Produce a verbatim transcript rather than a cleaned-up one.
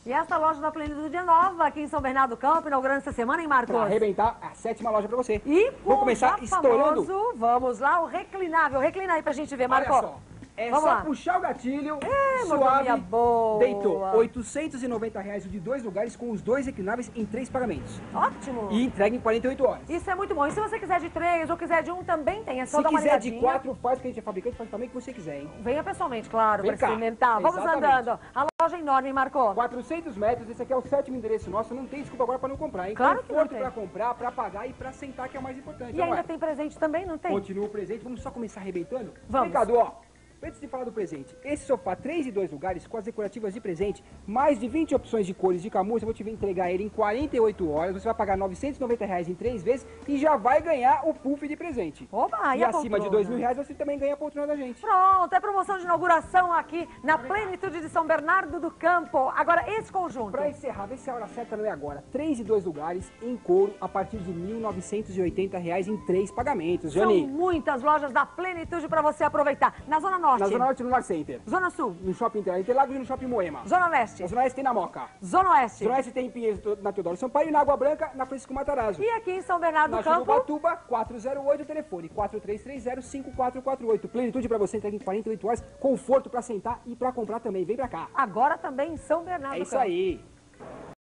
E essa loja da Plenitude é nova aqui em São Bernardo do Campo, inaugurando essa semana, hein, Marcos? Pra arrebentar a sétima loja pra você. E vou começar estourando. Famoso, vamos lá, o reclinável. Reclina aí pra gente ver, Marcos. Olha só. É Vamos só lá. puxar o gatilho, É, suave, boa. deitou. oitocentos e noventa reais o de dois lugares com os dois reclináveis em três pagamentos. Ótimo. E entrega em quarenta e oito horas. Isso é muito bom. E se você quiser de três ou quiser de um, também tem. É só Se dar uma quiser de ligadinha. quatro, faz, que a gente é fabricante, faz também que você quiser, hein? Venha pessoalmente, claro, Vem para cá. experimentar. Vamos Exatamente. andando. A loja é enorme, hein, Marcos? quatrocentos metros, esse aqui é o sétimo endereço nosso, não tem desculpa agora pra não comprar, hein? Claro que não Conforto tem. pra comprar, pra pagar e pra sentar, que é o mais importante. E não ainda é? tem presente também, não tem? Continua o presente, vamos só começar arrebentando? Vamos. Ricardo, ó, antes de falar do presente, esse sofá três e dois lugares com as decorativas de presente, mais de vinte opções de cores de camurça, eu vou te entregar ele em quarenta e oito horas, você vai pagar novecentos e noventa reais em três vezes e já vai ganhar o puff de presente. Oba, e e a acima de poltrona? dois mil reais você também ganha a poltrona da gente. Pronto, é promoção de inauguração aqui na Plenitude de São Bernardo do Campo. Agora, esse conjunto. Pra encerrar, vê se a hora certa não é agora. Três e dois lugares em couro a partir de mil novecentos e oitenta reais em três pagamentos. São Jani, muitas lojas da Plenitude para você aproveitar. Na Zona Norte. na Zona Norte no Lar Center, Zona Sul. no Shopping Interlagos e no Shopping Moema. Zona Leste. Na Zona Oeste tem na Moca. Zona Oeste. Zona Oeste tem em Pinheiros, na Teodoro Sampaio e na Água Branca, na Francisco Matarazzo. E aqui em São Bernardo Na do Campo. Jurubatuba, quatro zero oito, telefone quatro três três zero, cinco quatro quatro oito. Plenitude pra você, entrega em quarenta e oito horas, conforto pra sentar e pra comprar também. Vem pra cá. Agora também em São Bernardo É do isso Campo. aí.